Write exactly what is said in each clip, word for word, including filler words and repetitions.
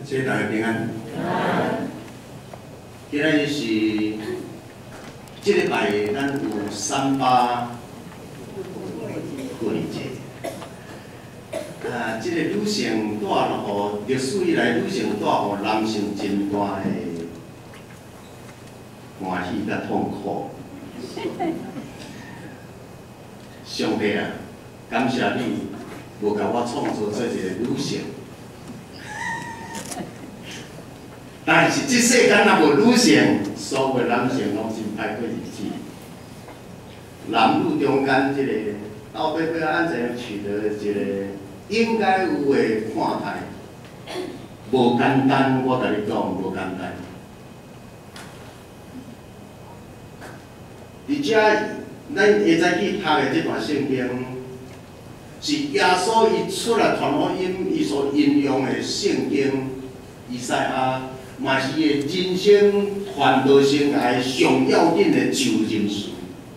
谢谢大家平安。今仔日是这礼拜咱有三八妇女节。啊，这个女性带了互历史以来，女性带互男性真大的欢喜甲痛苦。上帝啊，感谢你无甲我创造做一个女性。 但是，这世间若无女性，所有男性拢真歹过日子。男女中间即、这个到底要安怎样取得一个应该有的看待，无简单。我甲你讲，无简单。而且，咱会再去读的这段圣经，是耶稣伊出来传福音，伊所引用的圣经，以赛亚。 嘛是伊个人生传道生涯上要紧的就任事。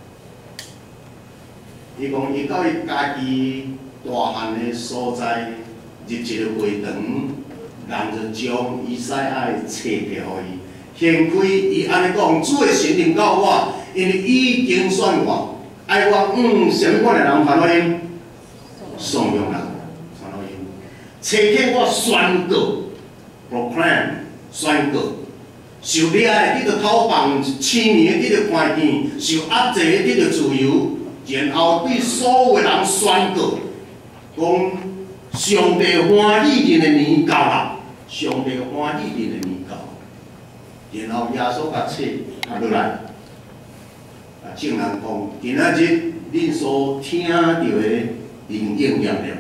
伊讲，伊到伊家己大汉的所在入一个会堂，人就将以赛亚的册摕互伊，掀开，伊安尼讲：主的神临到我，因为已经选我，爱我嗯，什么款的人传福音？颂扬人传福音，册摕我宣告 ，proclaim。 宣告，受掠的得到讨放，青年的得到看见，受压制的得到自由，然后对所有的人宣告，讲上帝欢喜人的年到啦，上帝欢喜人的年到。然后耶稣甲册拿落来，啊，正人讲，今仔日恁所听到的已经应验了。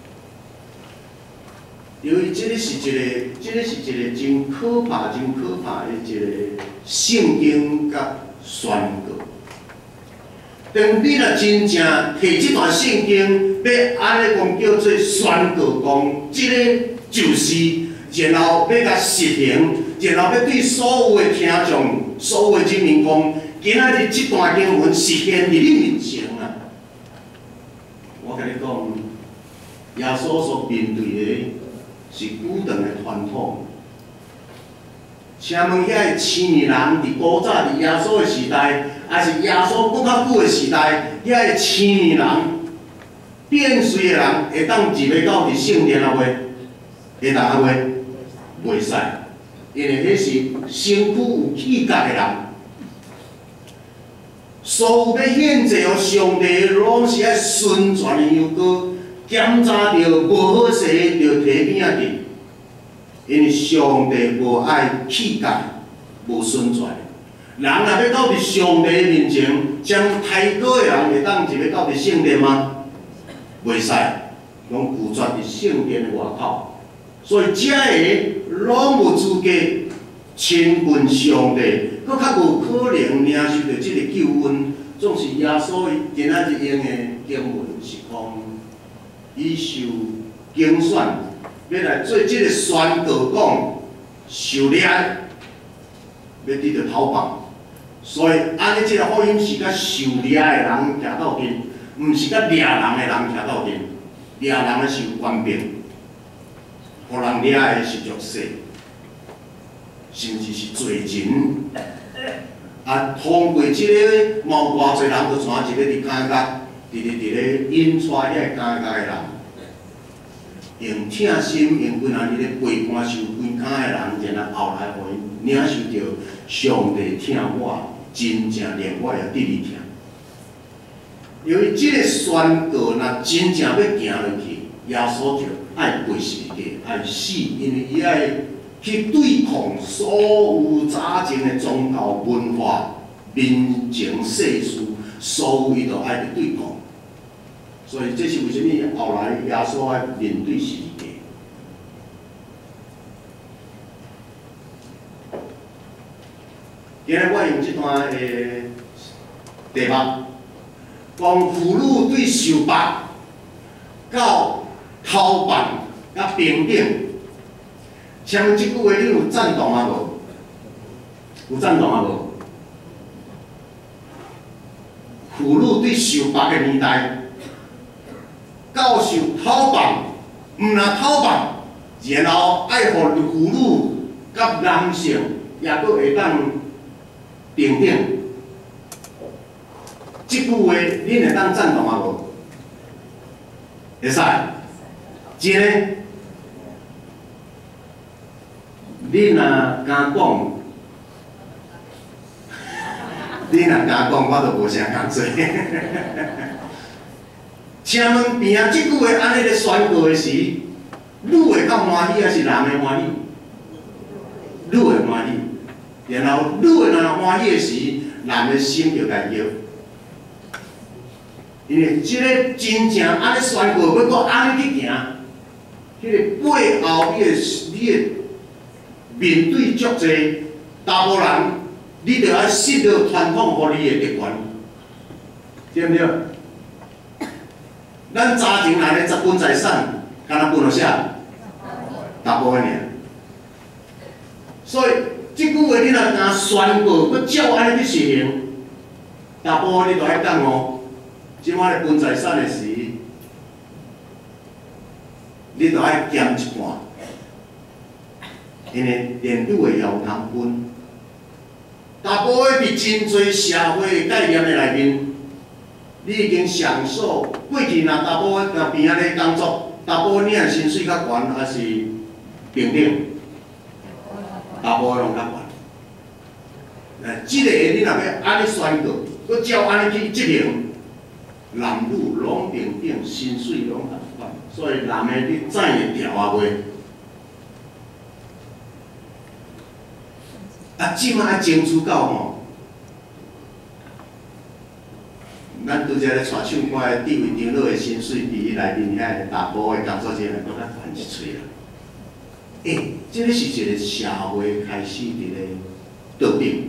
由于这个是一个，这个是一个真可怕、真可怕的一个圣经甲宣告。当你若真正摕这段圣经，要安尼讲叫做宣告，讲这个就是，然后要甲实行，然后要对所有的听众、所有的人民讲，今仔日这段经文实现伫你面前啊！我甲你讲，耶稣所面对的。 是古长的传统。请问遐个青年人伫古早伫耶稣的时代，还是耶稣搁较久的时代，遐个青年人变衰的人会当入去到伫圣殿啊袂？会当啊袂？袂使，因为迄是身躯有气格的人。所有要献祭予上帝，拢是爱顺传的羊羔。 检查着无好势，着摕边仔去，因为上帝无爱气概，无顺传。人若要到伫上帝面前，将太高的人会当入去到伫圣殿吗？袂使，拢拒绝伫圣殿的外口。所以遮个拢无资格亲近上帝，佫较无可能领受着即个救恩。总是耶稣今仔日用的经文是讲。 伊受竞选，要来做即个宣告，讲受掠，要得到讨放。所以，安尼即个福音是甲受掠的人徛到近，毋是甲掠人的人徛到近。掠人的是有官兵，互人掠的是弱势，甚至是罪人。啊，通过即个，毛偌侪人就传一个伫监角。 伫咧伫咧引出遐个监角的人，用痛心用几若日咧陪伴受关卡的人，然后后来互因领受着上帝疼我，真正连我也得你疼。由于即个宣告，若真正要行落去，耶稣就爱背十字架，爱死，因为伊爱去对抗所有早前的宗教文化、民情世事，所有伊都爱去对抗。 所以这是为什么后来耶稣爱面对十字架？今日我用这段的题目，讲妇女对受罚、到偷办、甲平等，请问这句话你有赞同啊无？有赞同啊无？妇女对受罚的年代。 到受讨办，毋若讨办， 然后爱互妇女甲男性也阁会当平等。即句话，恁会当赞同啊无？会使，真诶。恁若敢讲，恁若敢讲，我就无啥敢做。请问边啊，即句话安尼咧宣告的时，女会较欢喜，还是男的欢喜？女会欢喜。然后女的若欢喜的时，男的心就该摇。因为即个真正安尼宣告，要搁安尼去行，迄、那个背后你的你的面对足侪查某人，你着爱失去传统互你的特权，对毋对？咱家庭内的十分财产，敢若分互啥？查甫的尔。所以即句话你若敢宣告，搁照安尼去实行，查甫你着爱讲哦。即摆咧分财产的时，你着爱减一半，因为连女的也有通分。查甫的伫真侪社会概念的内面，你已经享受过去若查甫的若边仔咧工作，查甫领的薪水较悬，还是平等？查甫的拢较悬。哎，即个你若要安尼宣告，搁照安尼去执行。男女拢平等，薪水拢同款，所以男的你怎会调啊袂？啊，即摆争取到吼，咱拄则咧传唱歌的地位长老的薪水，伫伊内面遐个查甫的工作人员搁较悬一喙啦。诶、欸，即个是一个社会开始伫咧倒变，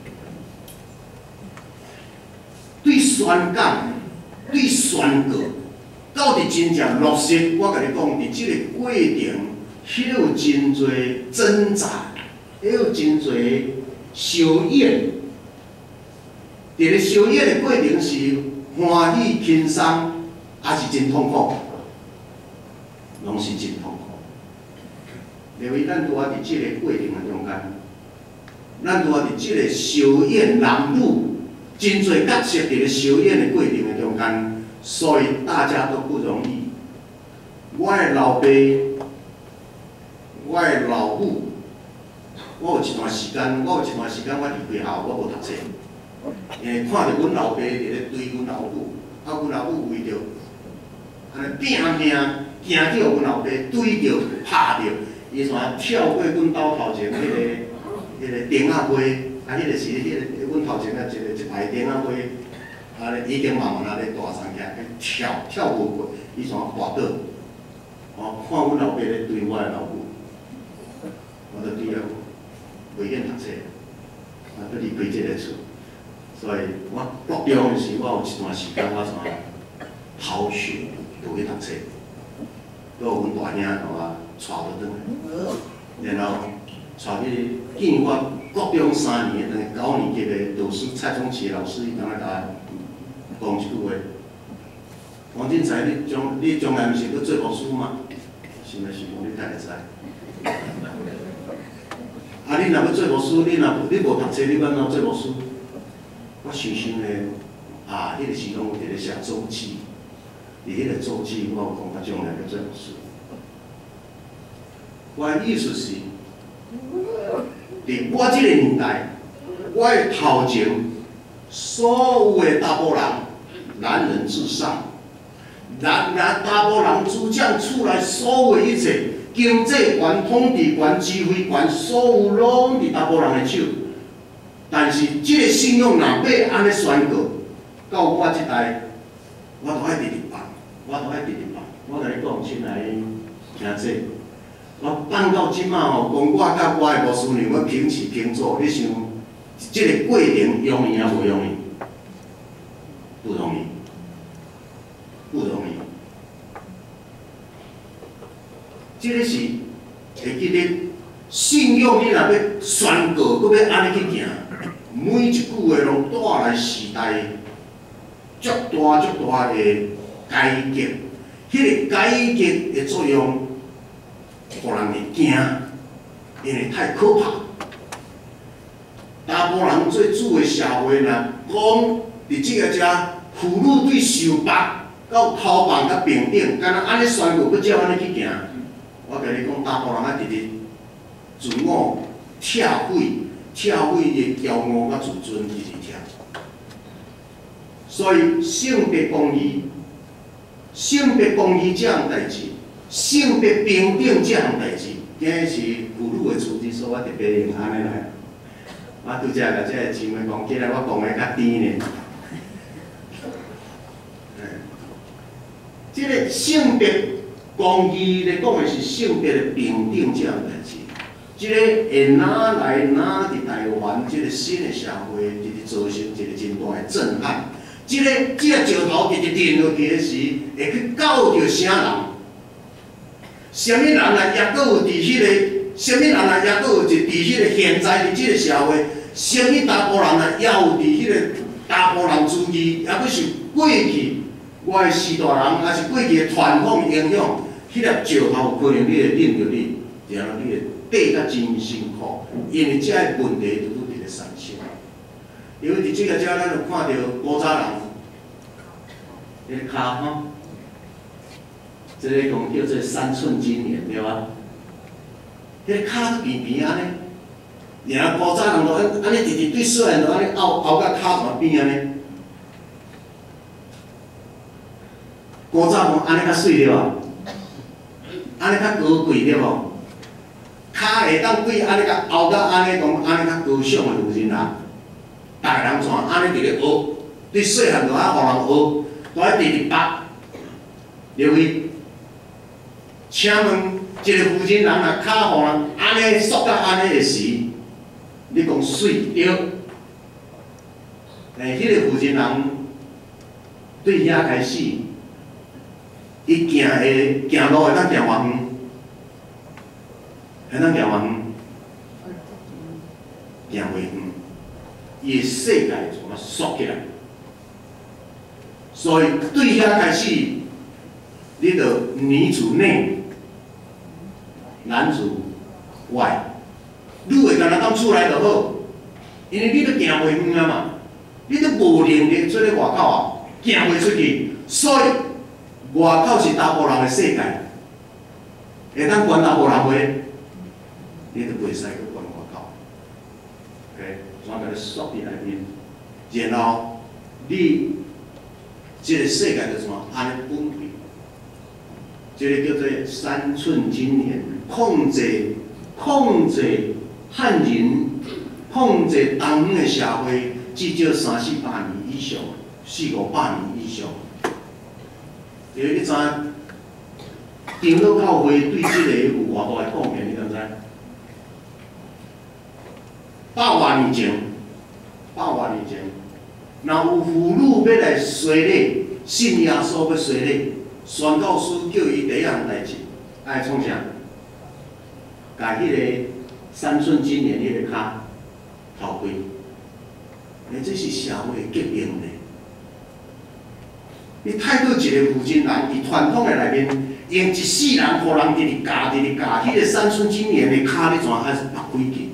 对宣讲。对宣告，到底真正落实，我甲你讲，伫即个过程，迄有真侪挣扎，还有真侪修演。伫咧修演的过程是欢喜轻松，还是真痛苦？拢是真痛苦。因为咱拄啊伫即个过程的中间，咱拄啊伫即个修演男女。真侪角色伫咧修演的过程的中间，所以大家都不容易。我的老爸，我的老母，我有一段时间，我有一段时间我离开校，我无读册，因为看着阮老爸伫咧追阮老母，啊，阮老母为着安尼拼命惊着阮老爸追着拍着，伊煞跳过阮兜头前迄个迄个钉仔尾。啊！迄个是迄个，阮头前啊一个一排钉仔尾，啊咧已经慢慢啊咧大上起来，跳跳无过，伊煞滑倒。哦，看阮老爸咧追我的老母，我就伫了袂瘾读册，啊，要离开即个厝。所以我国中的时，我有一段时间我煞逃学，无去读册。搁有阮大兄甲我带倒转来，然后带去见我。国中三年，等九年级的导师蔡宗奇老师，伊当来甲我讲一句话：王进才，你将你将来毋是要做老师吗？是毋是？讲你大概知。啊，你若要做老师，你若你无读册，你要安怎做老师？我想想咧，啊，迄、那个时阵有伫咧写周记，伫迄个周记，我有讲我将来要做老师。我的意思是。伫我即个年代，我的头前所有的查甫人，男人至上，男男查甫人主将厝内所有的一切，经济权、统治权、指挥权，所有拢伫查甫人的手。但是即个信仰若要安尼宣告，到我即代，我都爱直直办，我都爱直直办。我甲你讲，亲爱的兄弟。我办到即马吼，讲我甲我的牧师娘要平起平坐，你想，即个过程容易啊无容易？不容易，不容易。即个是会记得信仰，你若要宣告，搁要安尼去行，每一句话拢带来时代足大足大的改革。迄、那个改革的作用。 互人会惊，因为太可怕。查甫人做主的社会若讲伫即个遮，妇女对受罚到偷放甲平等，敢若安尼宣告，不照安尼去行。我甲你讲，查甫人啊，直直自我拆毁、拆毁伊的骄傲甲自尊，直直拆。所以性别公义、性别公义这项代志，性别平等这项代志，今日是妇女的处理，所以我特别用安尼来。我拄则甲这个姊妹讲，今日我讲的较甜呢。即个性别公义咧讲的是性别的平等这样代志，即个会哪来哪伫台湾即个新的社会，直直造成一个真大的震撼。即个即个石头直直钉落去的时，会去教着啥人？啥物人来也阁有伫迄个？啥物人来也阁有伫伫迄个现在伫即个社会？啥物查甫人来也有伫迄个查甫人主义，也阁是过去。我的时代人，还是过去的传统影响，迄粒石头有可能你会领着你，然后你会爬甲真辛苦，因为遮个问题拄拄伫咧产生。因为伫即个遮，咱就看到古早人，迄个骹吼，即个讲叫做三寸金莲，对吧？迄个骹平平安尼，然后古早人就安安尼直直对细汉就安尼拗拗甲骹全边安尼。古早讲安尼较水对无？安尼较高贵对无？骹会当对安尼甲凹甲安尼讲安尼较高尚的妇人人，逐个人全安尼伫咧学，对细汉就爱互人学，就爱直直捌。因为，请问一个妇人人若骹互人安尼缩甲安尼的时，你讲水对？诶，迄个妇人人对遐开始。伊行会行路会当行偌远？会当行偌远？行袂远，伊的世界全部缩起来。所以对遐开始，你着女主内，男主外，你会干若当厝内就好，因为你着行袂远啊嘛，你着无能力做咧外口啊，行袂出去，所以。外口是查甫人的世界，会当管查甫人话，你就袂使去管外口。OK， 全甲你锁伫内面，然后你即个世界就怎安尼分配？即个叫做三寸金莲，控制控制汉人，控制东方的社会，至少三四百年以上，四五百年以上。因为你知影，长老教会对即个有偌大的贡献，你敢知？百外年前，百外年前，若有妇女要来洗礼，信耶稣要洗礼，宣教师叫伊第一项代志，爱创啥？甲迄个三寸金莲迄个骹头开，诶，这是社会革命呢。你太过一个妇人人，伫传统的内面，用一世人互人直直教，直直教，迄个三寸金莲的骹，你全爱是拔开去。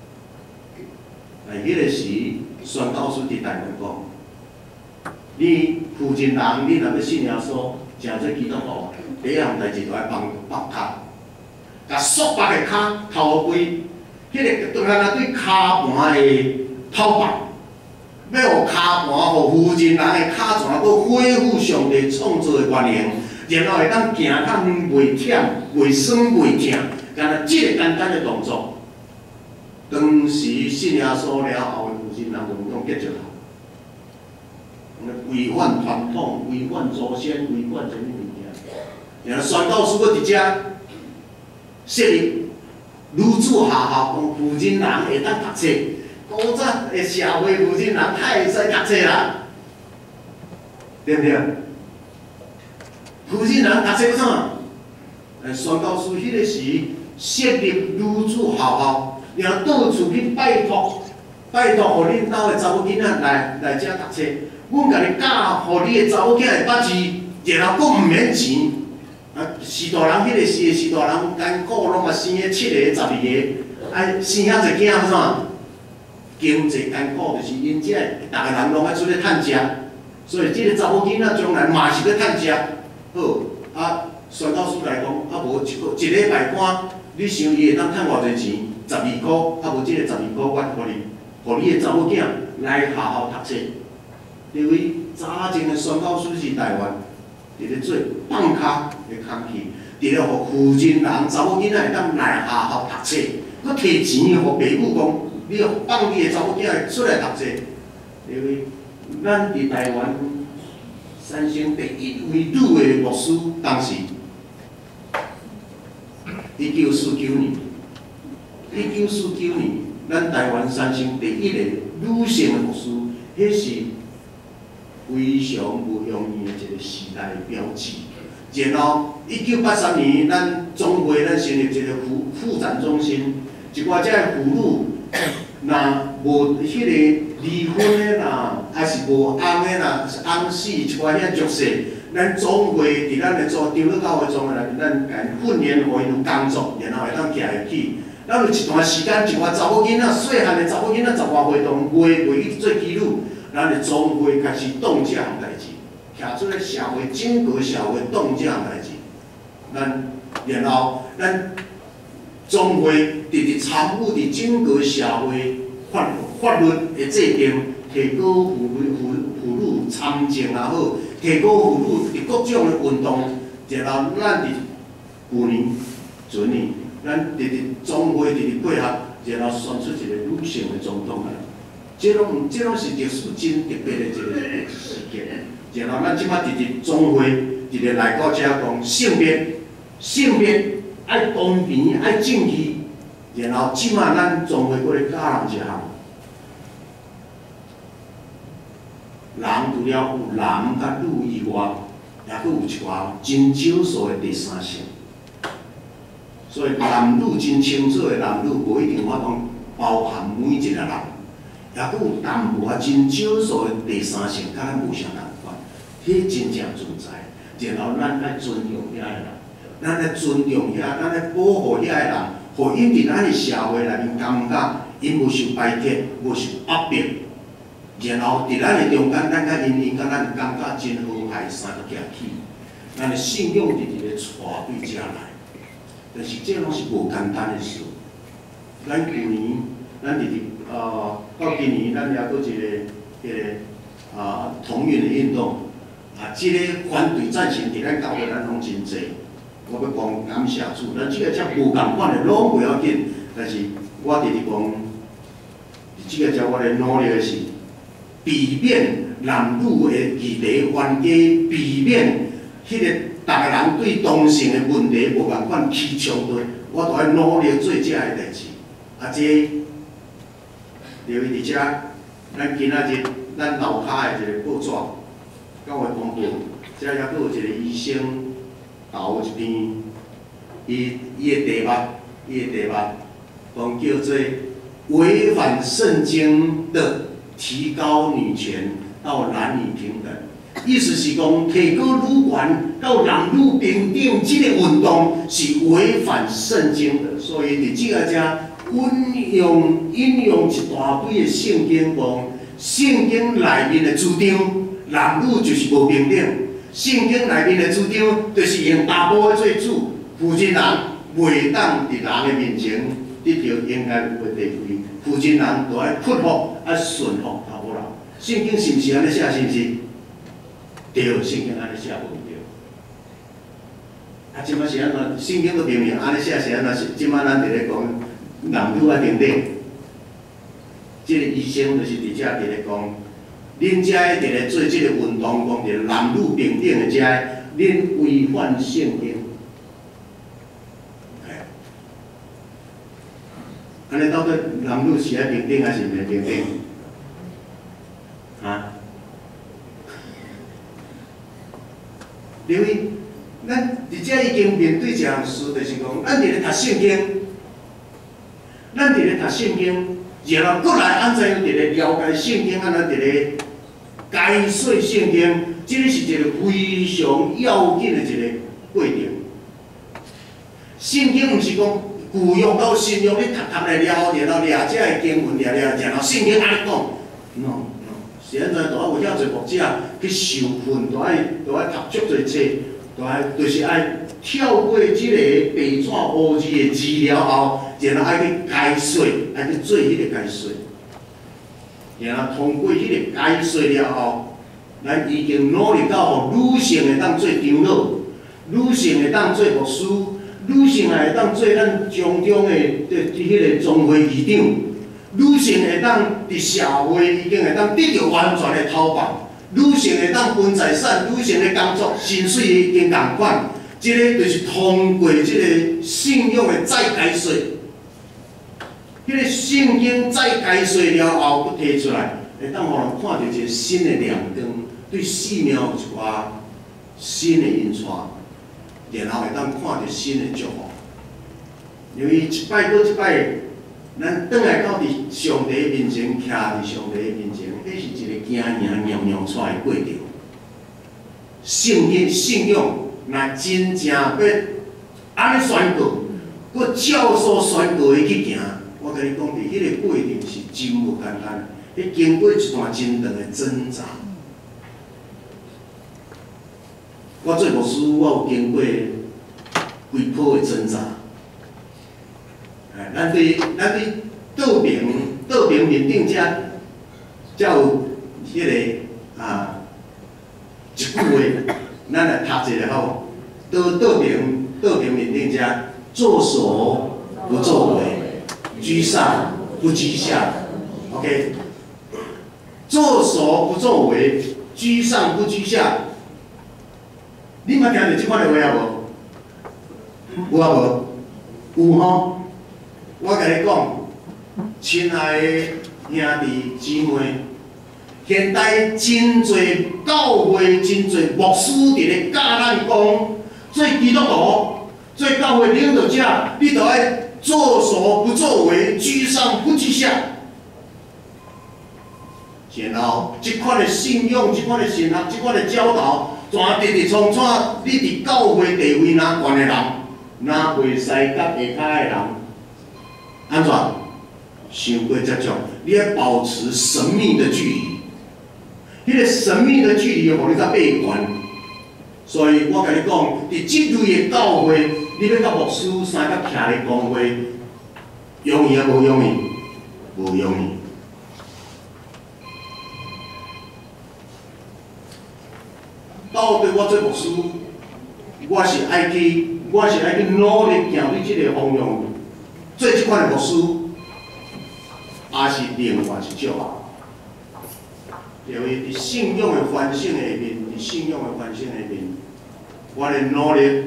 哎，迄个时，宣教师伫台湾讲，你妇人人，你若要信耶稣，诚做基督徒，第一项代志就爱帮拔骹，甲束拔的骹头开，迄个当然对骹盘的头拔。要互骹盘，互妇人人的骹全部恢复上帝创造的原形，然后会当行较远，袂忝、袂酸、袂痛，干那即个简单的动作。当时信耶稣了后的妇人人就唔讲结束啦，违反传统、违反祖先、违反什么物件，然后宣教师搁伫遮设立女子学校，讲妇人人会当读册。古早的社会妇人人太会使读册啦，对不对？妇人人读册要怎？诶，宣教师迄个时设立女子学校，然后到处去拜托，拜托，互恁兜的查某囡仔来来遮读册。阮甲你教，互你的查某囝会捌字，然后佫毋免钱， 啊，士大人迄个时，士大人艰苦，拢嘛生个七个、十二个，啊，生遐侪囝要怎？经济艰苦，就是因遮逐个人拢爱出来趁食，所以即个查某囡仔将来嘛是要趁食。好，啊，宣教师来讲，啊无一个一礼拜看，你想伊会当趁偌济钱？十二箍，啊无即个十二箍，我互你，互你个查某囝来学校读册。因为早前个宣教师是台湾，伫咧做放卡的工具，伫咧互附近人查某囡仔会当来学校读册，佮摕钱互爸母讲。你要放你个查某囝出来读册，因为咱伫台湾三星第一为主的牧师，当时一九四九年，一九四九年，咱台湾三星第一个女性的牧师，迄是非常不容易的一个时代标志。然后一九八三年，咱总会咱成立一个妇妇产中心，一寡遮个妇女。若无迄个离婚的啦，还是无翁的啦，翁死一寡遐弱势，咱总会伫咱的组长老教会总会内面，咱甲因训练，互因有工作，然后会当徛会起。咱有一段时间，一寡查某囡仔，细汉的查某囡仔十外岁当袂袂去做基督，咱的总会开始动这项代志，徛出来社会整个社会动这项代志，咱然后咱。总会直直参与伫整个社会法法律的制定，提高妇女妇妇女参政也好，提高妇女伫各种的运动，然后咱伫去年、前年，咱直直总会直直配合，然后选出一个女性的总统来。这拢这拢是历史真特别的一个事件。然后咱即摆直直总会直直来到遮讲性别，性别。爱公平，爱正义，然后即马咱总会过来教人一项，人除了有男甲女以外，也佫有一寡真少数的第三性。所以男女真清楚的男女，无一定法讲包含每一个人，也佫有淡薄仔真少数的第三性，甲咱无啥共款，迄真正存在。然后咱爱尊重遐个人。咱来尊重遐，咱来保护遐个人，互因伫咱个社会内面感觉因无受排斥，无受压迫，然后伫咱个中间，咱甲因因甲咱感觉真和谐，三个行起，咱个信仰直直咧带对遮来。但是这拢是无简单的事。咱去年，咱直直呃到今年，咱也搁一个迄个啊同运的运动，啊，即个反对战胜伫咱教会咱拢真济。我要讲感谢主，咱即个遮无共款的拢袂要紧，但是我直直讲，即个遮我咧努力的是避免男女的议题冤家，避免迄个逐个人对同性的问题无共款起冲突，我都爱努力做遮个代志。啊，这留意伫遮，咱今仔日咱楼骹的一个报纸，教会公布，遮也佫有一个医生。头一边，伊伊的题目，伊的题目，讲叫做违反圣经的提高女权到男女平等，意思是讲提高女权到男女平等，这个运动是违反圣经的，所以伫即个遮运用引用一大堆的圣经讲，圣经内面的主张，男女就是无平等。圣经内面的主张，就是用查甫做主，负责人袂当伫人的面前得到应该有的地位，负责人就爱屈服、爱顺服查某人。圣经是毋是安尼写？是毋是？对，圣经安尼写无对。啊，即摆是安怎？圣经都明明安尼写是安怎？即摆咱伫咧讲男女啊平等，即个医生就是伫遮伫咧讲。恁遮个伫咧做即个运动，讲着男女平等的遮，恁违反圣经。安尼到底男女是爱平等还是袂平等？啊？因为咱伫遮已经面对一项事，就是讲，咱伫咧读圣经，咱伫咧读圣经，然后过来安怎样伫咧了解圣经，安怎伫咧？解说圣经，这个是一个非常要紧的一个过程。 圣经毋是讲旧约到新约，你读读来了后，然后掠遮个经文，掠掠，然后圣经安尼讲 ，no no， 现在大有遐侪牧者去受训，都爱都爱读足侪册，都爱就是爱跳过即个白纸黑字的字了后，然后爱去解说，爱去做迄个解说，然后通过迄个解说了后，咱已经努力到吼女性会当做长老，女性会当做牧师。女性也会当做咱中中的伫迄个总会议长，女性会当伫社会已经会当得到完全的头棒，女性会当分财产，女性的工作薪水已经共款，即、这个就是通过即个信仰的再解说，迄、那个圣经再解说了后，佫提出来，会当互人看到一个新的亮光，对生命有一寡新的印刷。然后会当看到新的祝福，因为一摆搁一摆，咱转来到伫上帝面前，徛伫上帝面前，迄是一个惊赢尿尿出来的过程。圣经信仰，若真正要安尼宣告，搁照所宣告的去行，我甲你讲，伫迄个过程是真无简单，迄经过一段真长的挣扎。我做牧师，我有经过几波的挣扎。哎，咱对咱对道明道明面顶遮，才有迄、那个啊一句话，咱来读一下吼。道道明道明面顶遮，作所不作为，居上不居下。OK， 作所不作为，居上不居下。你捌听到即款的话啊无？有啊无？有吼。我甲你讲，亲爱的兄弟姊妹，现代真侪教会、真侪牧师伫咧教咱讲，做基督徒、做教会领导者，你着爱作所不作为，居上不居下。然后，即款的信仰、即款的神学、即款的教导。全直直创创，你伫教会地位哪悬的人，哪袂使甲下骹的人，安怎？想过接触，你要保持神秘的距离。迄、那个神秘的距离，互你较闭关。所以我甲你讲，伫即类的教会，你要甲牧师三甲徛咧讲话，容易啊无容易？无容易。到底我做牧师，我是爱去，我是爱去努力行对即个方向，做即款的牧师，也是另外一种啊。因为伫信仰的反省下面，伫信仰的反省下面，我的努力，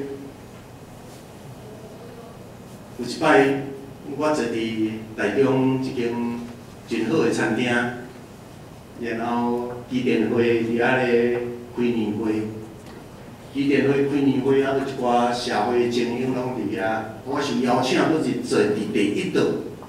有一摆，我坐伫台中一间真好的餐厅，然后基电会伫遐咧。开年会，基电会开年会，啊，佫一寡社会精英拢伫遐。我受邀请，佫是坐伫第一道。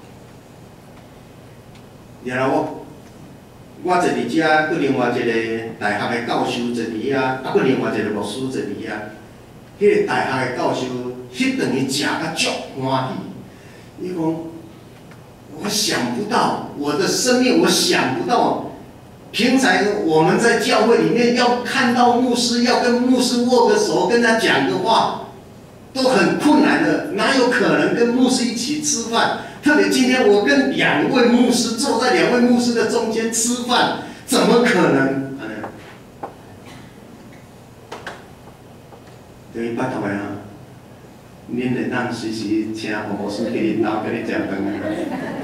然后我我坐伫遮，佫另外一个大学的教授坐伫遐，啊，佫另外一个牧师坐伫遐。迄个大学的教授，迄顿伊食甲足欢喜。伊讲，我想不到我的生命，我想不到。平常我们在教会里面要看到牧师，要跟牧师握个手，跟他讲个话，都很困难的，哪有可能跟牧师一起吃饭？特别今天我跟两位牧师坐在两位牧师的中间吃饭，怎么可能？对，拜托的啊，恁会当随时请牧师去恁兜甲你食饭。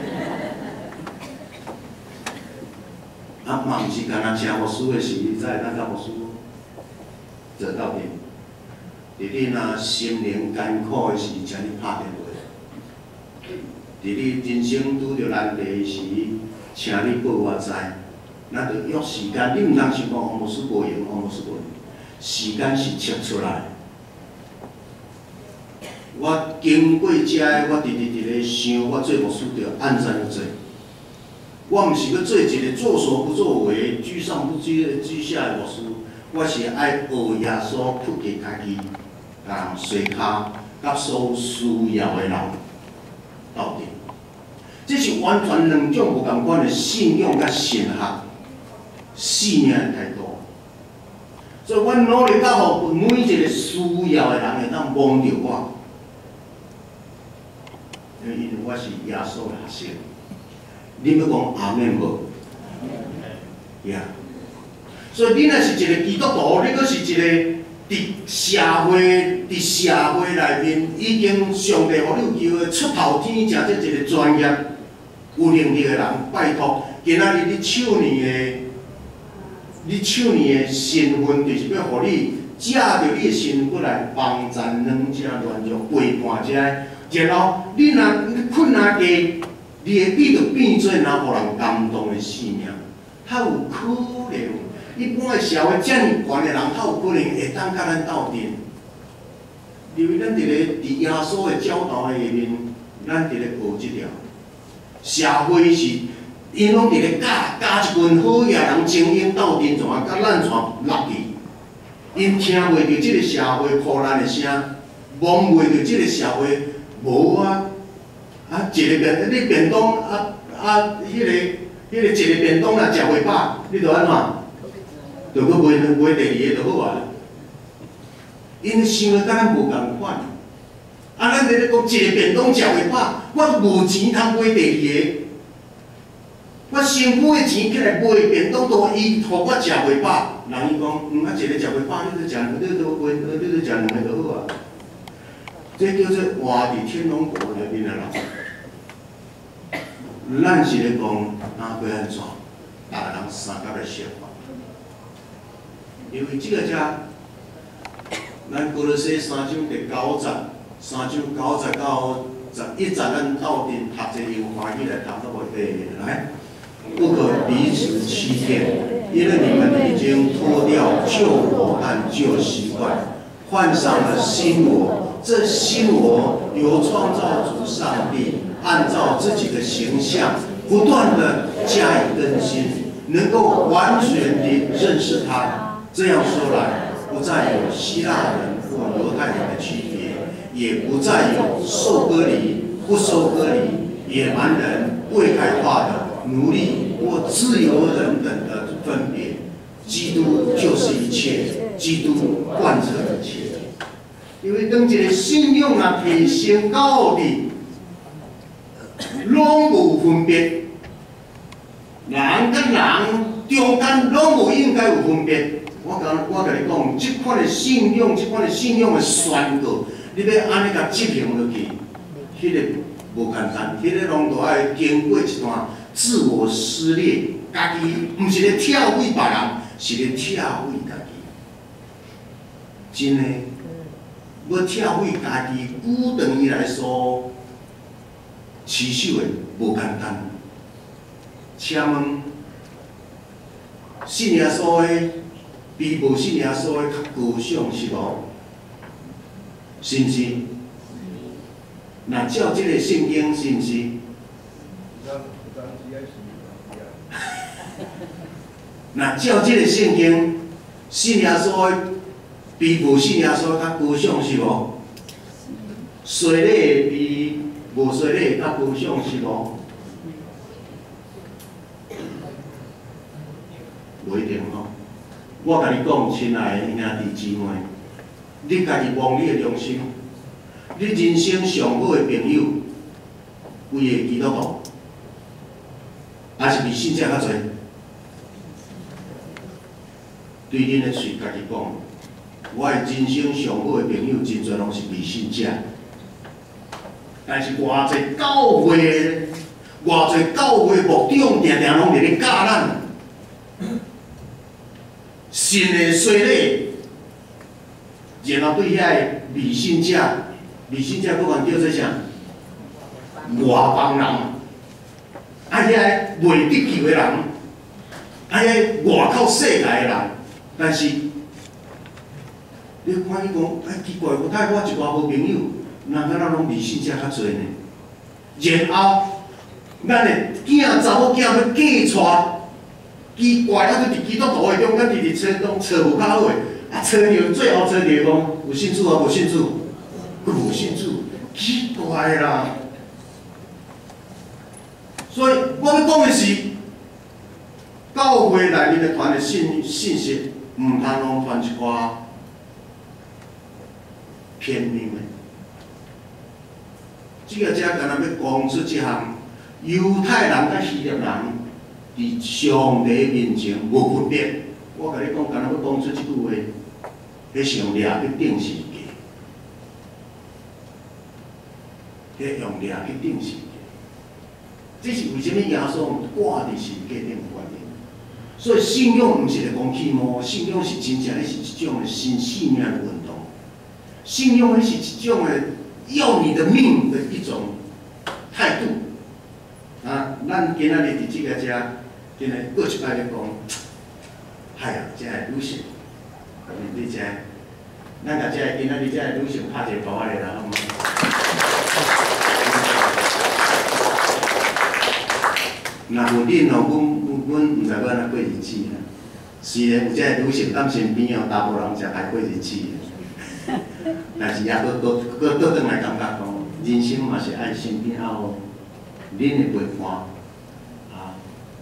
啊，嘛毋是干那请牧师的时，才会当甲牧师做到面。伫你若心灵艰苦的时，请你拍电话；伫你人生拄着难题的时，请你报我知。咱着约时间，你毋通想讲黄牧师无用，黄牧师无用。时间是切出来。我经过遮的，我直直直咧想，我做牧师着按怎做。我毋是要做一个作所不作为、居上不居居下的牧师，我是爱学耶稣扑给家己，啊，随骹甲所需要的人斗阵。这是完全两种无共款的信仰甲神学信仰的态度。所以，阮努力到互每一个需要的人会当望着我，因为我是耶稣的学生。你要讲阿门无？呀，所以你若是一个基督徒，你阁是一个伫社会、伫社会内面已经上帝互你有机会出头天，真正一个专业、有能力的人，拜托，今仔日你手年的。你手年的身份，就是要互你借着你的身份来帮咱两者乱弱陪伴者，然后你若困难低，你的你就变做若互人感动的信仰，how有可能？一般的社会遮尔悬的人，how有可能会当甲咱斗阵？因为咱伫咧伫耶稣的教导的下面，咱伫咧学即条，社会是。因拢伫咧教教一群好野人精英斗阵，怎啊甲咱全落去？因听袂着即个社会苦难的声，望袂着即个社会无啊啊一个便你便当啊啊，迄、那个迄、那个一个便当若食袂饱，你着安怎？着搁买买第二个就好啊。因想的甲咱无共款，啊，咱伫咧讲一个便当食袂饱，我无钱通买第二个。我辛苦的钱起来买便当，都伊互我食袂饱。人伊讲，嗯，啊一个食袂饱，你着食，你着买，你着食两个就好啊。这叫做活伫天龙国内面的人。咱是咧讲，哪要安怎？逐个人三甲来说法。因为即个遮，咱哥罗西三章第九节，三章九节到十一节，咱斗阵读一个用华语来读到无？诶，来。不可彼此欺骗，因为你们已经脱掉旧我和旧习惯，换上了新我。这新我由创造主上帝按照自己的形象，不断的加以更新，能够完全地认识他。这样说来，不再有希腊人或犹太人的区别，也不再有受割礼、不受割礼、野蛮人、未开化的。奴隶或自由人等的分别，基督就是一切，基督贯彻一切。因为当一个信仰若提升到底，拢无分别，人甲人中间拢无应该有分别。我甲我甲你讲，即款的信仰，即款的信仰的宣告，你要安尼甲执行落去，迄、那个无简单，迄、那个拢都爱经过一段。自我撕裂，家己毋是咧跳毁别人，是咧跳毁家己。真诶，要跳毁家己，久长以来所持守诶无简单。请问，信耶稣诶比无信耶稣诶较高尚是无？是毋是？若照即个圣经是毋是？若照即个圣经，信耶稣比无信耶稣较高尚是无？洗礼比无洗礼较高尚是无？无一定吼。我甲你讲，亲爱的兄弟姊妹，你家己望你的良心，你人生上好的朋友，规个基督徒。还是比信者较侪。对恁的嘴家己讲，我的人生上好的朋友，真侪拢是比信者。但是偌侪教会，偌侪教会牧长，定定拢伫咧教咱神的洗礼，然后对遐个未信者，未信者，佫讲叫做啥？外邦人。啊，遐个未得救的人，啊，遐个外口世界的人，但是你看伊讲，哎，奇怪，我睇我一寡好朋友，人敢若拢未信者较侪呢。然后，咱的囝查某囝要嫁娶，奇怪，啊，佫伫基督徒的中间，直直找拢找无较好诶，啊，找着最后找着讲有信主啊，无信主， 佫无信主，奇怪啦！所以我要讲的是，教会内面的传的信信息，毋通拢传一寡偏谬的。这个只敢若要讲出一项，犹太人甲希腊人伫上帝面前无分别。我甲你讲，敢若要讲出即句话，迄上掠去顶是假，迄用掠去顶是假。这是为什么耶稣挂伫十字架顶的原因？所以信仰毋是来讲气魔，信仰是真正，迄是一种的新生命的运动。信仰迄是一种的要你的命的一种态度。啊，咱今仔日伫即个遮，真诶过一摆咧讲，哎呀，遮个女性，你遮，咱甲遮个今仔日遮个女性拍一个包仔咧啦，好吗？若有恁哦，阮阮毋知要安怎过日子啦。虽然有遮个女性踮身边哦，大部分人才爱过日子。但是也搁搁搁倒转来感觉讲，人生嘛是爱身边有恁的陪伴啊。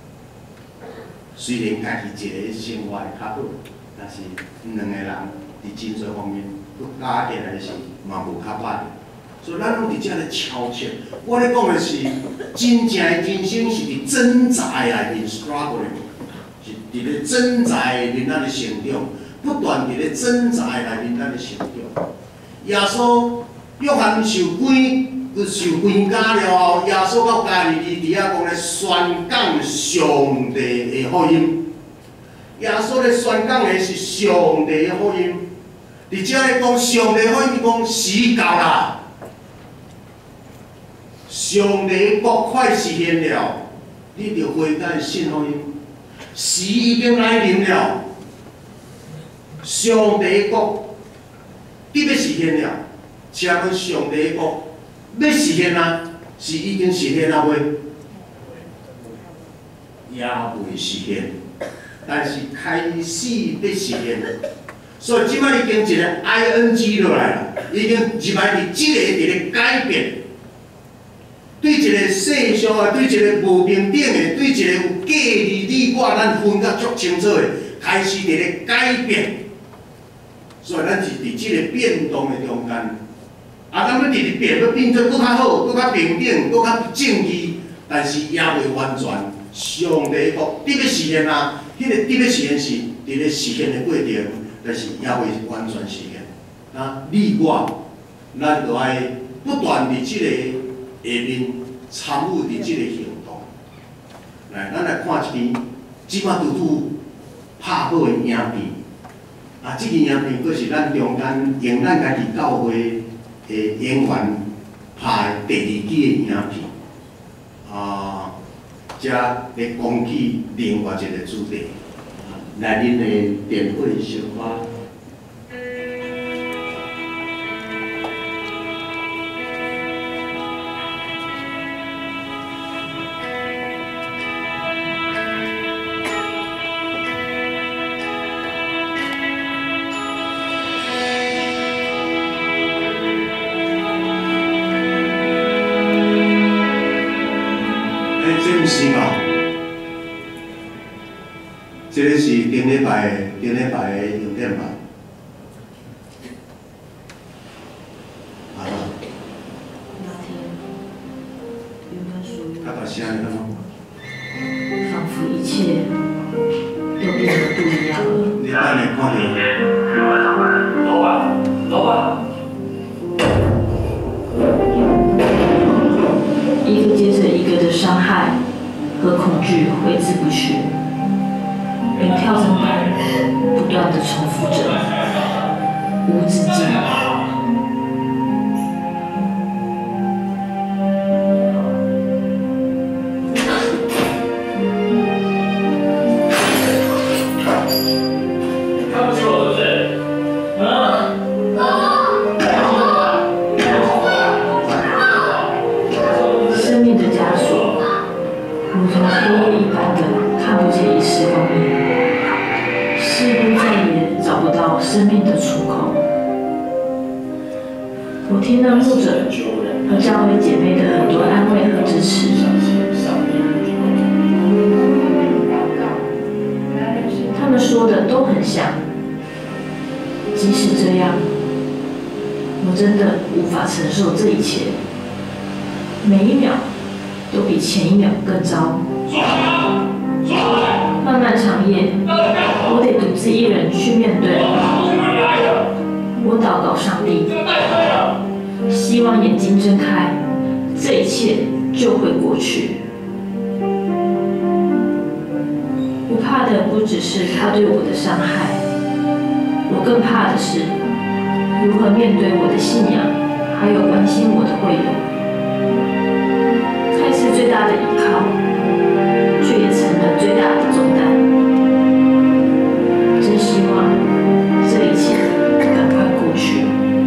虽然家己一个生活会较好，但是两个人伫真侪方面，佮加起来是嘛无较歹。所以咱拢伫遮咧超切。我咧讲的是，真正的人生是伫挣扎的内面 struggling， 是伫咧挣扎的面咱咧成长，不断伫咧挣扎的内面咱咧成长。耶稣约翰受关，佮受关押了后，耶稣到加利利伫遐讲咧宣讲上帝的福音。耶稣咧宣讲的是上帝的福音，伫遮咧讲上帝的福音，讲时到啦。上帝国快实现了，你着悔改信福音。时已经来临了，上帝国必要实现了。请问上帝国要实现啊？是已经实现了未？也未实现，但是开始要实现。所以即摆已经一个 I N G 落来了，已经入来伫即个伫咧改变。对一个世上啊，对一个无平等的，对一个有假理你我，咱分甲足清楚的，开始伫咧改变。所以咱是伫即个变动的中间，啊，咱要直直变，要变做搁较好，搁较平等，搁较正义，但是也未完全。上帝国得要实现啊，迄、那个得要实现是伫咧实现的过程，但是也未完全实现。啊，你我，咱就爱不断伫即、这个。下面参与伫即个行动，来，咱来看一篇，即摆拄拄拍好的影片。啊，即个影片佫是咱中间用咱家己教会的演员拍的第二支的影片。啊，遮咧讲起另外一个主题，来恁的电话小可。是吧？这个是顶礼拜的顶礼拜的邮件吧？啊？ 那天原本属于， 他把声音了。 仿佛一切都变得不一样了。 你等下看到。 走吧，走吧。 一个接着一个的伤害和恐惧挥之不去，并跳着板，不断地重复着，无止境。 看不起我是不是？啊？ 生命的枷锁，如同黑夜一般的看不见一丝光明，似乎再也找不到生命的出口。我听了牧者和教会姐妹的很多安慰和支持。他们说的都很像，即使这样，我真的无法承受这一切，每一秒都比前一秒更糟。漫漫长夜，我得独自一人去面对。我祷告上帝，希望眼睛睁开，这一切就会过去。我怕的不只是他对我的伤害，我更怕的是如何面对我的信仰，还有关心我的会友。看似最大的依靠，却也成了最大的重担。真希望这一切赶快过去。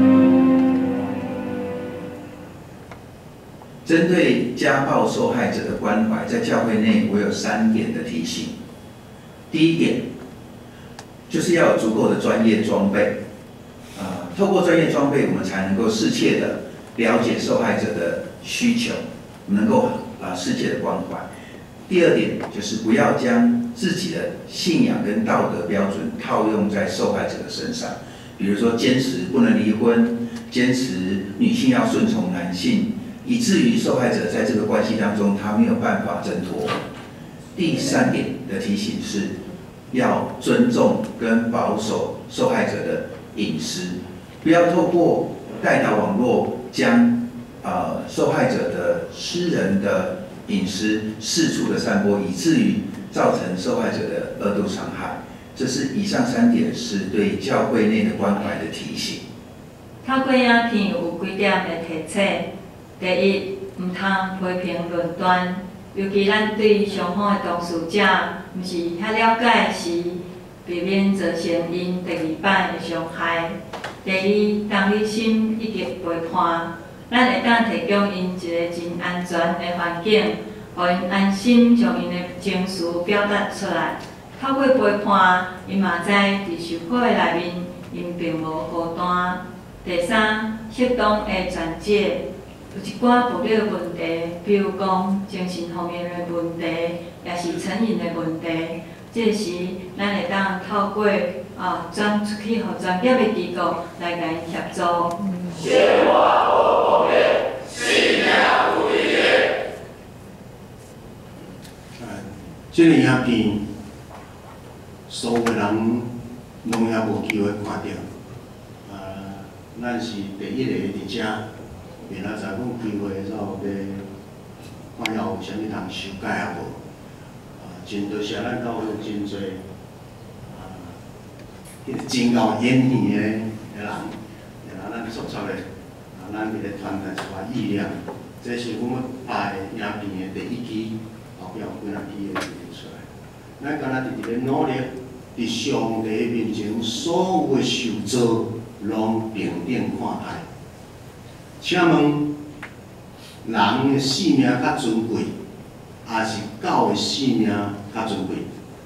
针对家暴受害者的关怀，在教会内我有三点的提醒。第一点，就是要有足够的专业装备。呃，透过专业装备，我们才能够适切的了解受害者的需求，能够啊适切的关怀。第二点就是不要将自己的信仰跟道德标准套用在受害者的身上，比如说坚持不能离婚，坚持女性要顺从男性，以至于受害者在这个关系当中他没有办法挣脱。第三点的提醒是，要尊重跟保守受害者的隐私，不要透过代导网络将呃受害者的私人的隐私四处的散播，以至于造成受害者的二度伤害。这是以上三点是对教会内的关怀的提醒。 透过影片有几点的提醒：第一，唔通批评论断。尤其咱对双方的当事者，毋是遐了解时，避免造成因第二摆的伤害。第二，当你心已经陪伴，咱会当提供因一个真安全的环境，互因安心将因的情绪表达出来。透过陪伴，因嘛知伫受苦的内面，因并无孤单。第三，适当的转介。有一寡暴力的问题，比如讲精神方面的问题，也是成瘾的问题。这时，咱会当透过啊转出去，互专业的机构来甲因协助。生活无暴力，信仰有力量。 啊，这个影片，所有人拢也无机会看到。啊，咱是第一个伫遮。明仔载讲开会之后，要看要有啥物通修改啊无？啊，真多谢咱教会真侪啊，迄个真够演戏的人，然后咱做出的啊，咱迄个传达出来意念，这是阮要拍的影片的第一期，后壁有几若期的出来。咱敢若直直咧努力，伫上帝面前所有的受造，拢平等看待。请问，人的性命较尊贵，还是狗的性命较尊贵？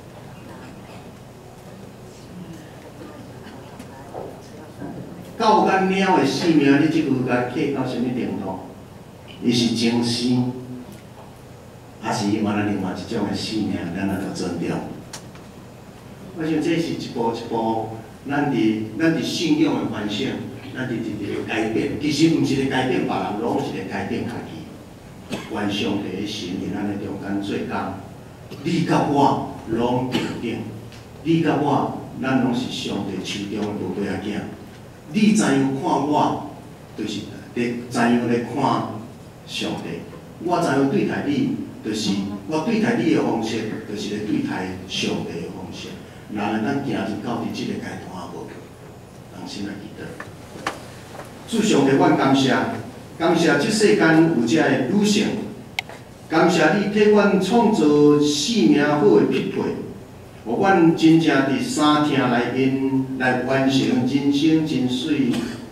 狗甲猫的性命，你即句甲客到什么程度？伊是精生，还是伊嘛咱另外一种的性命，咱也着尊重？我想这是一步一步，咱伫咱伫信仰的反省。咱直直咧改变，其实毋是咧改变别人，拢是咧改变家己。愿上帝的神伫咱的中间做工，你甲我拢平等，你甲我，咱拢是上帝手中的宝贝仔囝。你怎样看我，就是咧怎样咧看上帝。我怎样对待你，就是我对待你的方式，就是咧对待上帝的方式。然后咱行入到伫即个阶段啊，无人心来记得。主上帝，阮感谢，感谢即世间有遮个女性，感谢你替阮创造性命好的匹配，互阮真正伫三厅内面来完成人生真水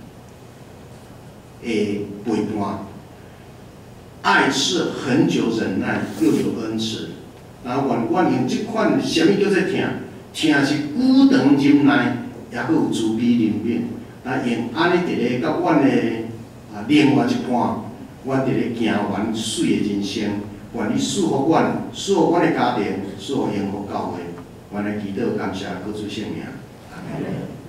的陪伴。爱是很久忍耐，又有恩慈。然后愿阮用即款什么叫做疼？疼是久长忍耐，也佫有慈悲怜悯。啊，用安尼一个甲阮的啊啊，另外一半，阮伫咧行完水的人生，愿你祝福阮，祝福阮的家庭，祝福幸福教会。阮来祈祷，感谢，各主圣名，阿门。